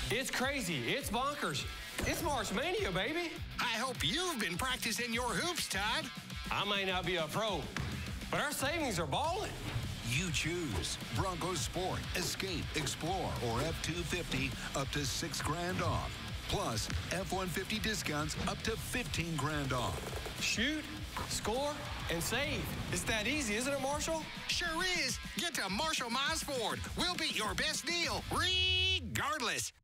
It's crazy. It's bonkers. It's March Mania, baby. I hope you've been practicing your hoops, Todd. I may not be a pro, but our savings are balling. You choose Bronco Sport, Escape, Explore, or F-250 up to $6 grand off. Plus, F-150 discounts up to $15 grand off. Shoot, score, and save. It's that easy, isn't it, Marshall? Sure is. Get to Marshal Mize Ford. We'll beat your best deal, regardless.